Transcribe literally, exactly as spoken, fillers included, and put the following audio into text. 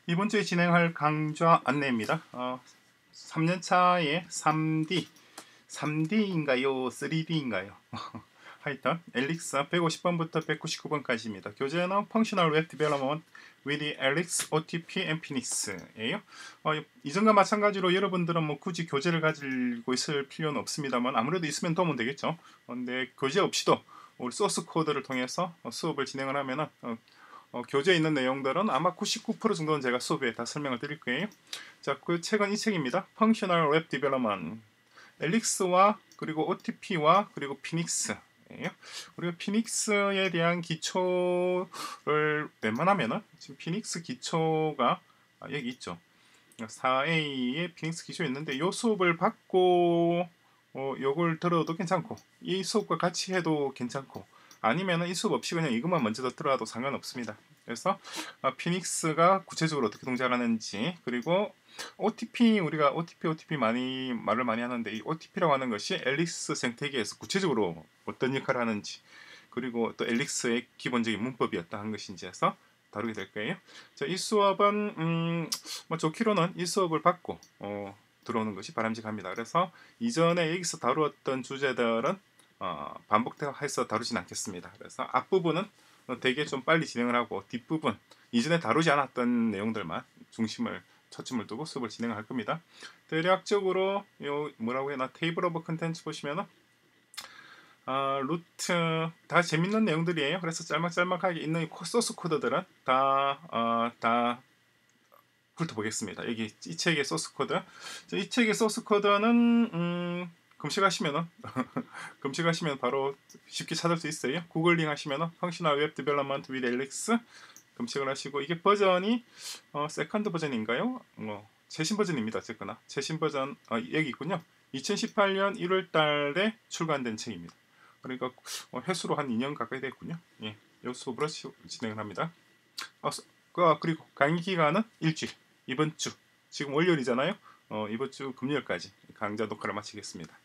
이번 주에 진행할 강좌 안내입니다. 어, 삼 년차의 삼 디, 삼 디인가요? 쓰리 디인가요? 하여튼 엘릭스 백오십 번부터 백구십구 번까지입니다. 교재는 Functional Web Development with Elix, 오티피 and Phoenix예요. 어, 이전과 마찬가지로 여러분들은 뭐 굳이 교재를 가지고 있을 필요는 없습니다만 아무래도 있으면 도움은 되겠죠. 근데 교재 없이도 우리 소스 코드를 통해서 수업을 진행을 하면은 어, 어, 교재에 있는 내용들은 아마 구십구 퍼센트 정도는 제가 수업에 다 설명을 드릴 거예요. 자, 그 책은 이 책입니다. Functional Web Development. 엘릭스와 그리고 오티피와 그리고 피닉스예요. 우리가 피닉스에 대한 기초를 웬만하면은 지금 피닉스 기초가 아, 여기 있죠. 사 에이의 피닉스 기초 있는데 이 수업을 받고 어, 요걸 들어도 괜찮고 이 수업과 같이 해도 괜찮고 아니면은 이 수업 없이 그냥 이것만 먼저 들어도 상관없습니다. 그래서 어, 피닉스가 구체적으로 어떻게 동작하는지 그리고 오티피 우리가 오티피 오티피 많이 말을 많이 하는데 이 오티피라고 하는 것이 엘릭스 생태계에서 구체적으로 어떤 역할을 하는지 그리고 또 엘릭스의 기본적인 문법이 어떠한 것인지 해서 다루게 될 거예요. 자, 이 수업은 음, 뭐 좋기로는 이 수업을 받고 어, 들어오는 것이 바람직합니다. 그래서 이전에 여기서 다루었던 주제들은 어, 반복해서 다루진 않겠습니다. 그래서 앞부분은 되게 좀 빨리 진행을 하고 뒷부분 이전에 다루지 않았던 내용들만 중심을 초점을 두고 수업을 진행할 겁니다. 대략적으로 요 뭐라고 해나 테이블 오브 컨텐츠 보시면은 아, 루트 다 재밌는 내용들이에요. 그래서 짤막짤막하게 있는 소스 코드들은 다 어, 다 훑어보겠습니다. 여기 이 책의 소스 코드. 이 책의 소스 코드는 음, 검색하시면은 검색하시면 바로 쉽게 찾을 수 있어요. 구글링 하시면은 Functional Web Development with Elix 검색을 하시고 이게 버전이 어, 세컨드 버전인가요? 뭐 최신 버전입니다. 어쨌거나 최신 버전 어, 여기 있군요. 이천십팔 년 일월 달에 출간된 책입니다. 그러니까 어, 회수로 한 이 년 가까이 됐군요. 예, 이 수업으로 진행을 합니다. 어, 그, 그리고 강의 기간은 일주일. 이번 주 지금 월요일이잖아요. 어, 이번 주 금요일까지 강좌 녹화를 마치겠습니다.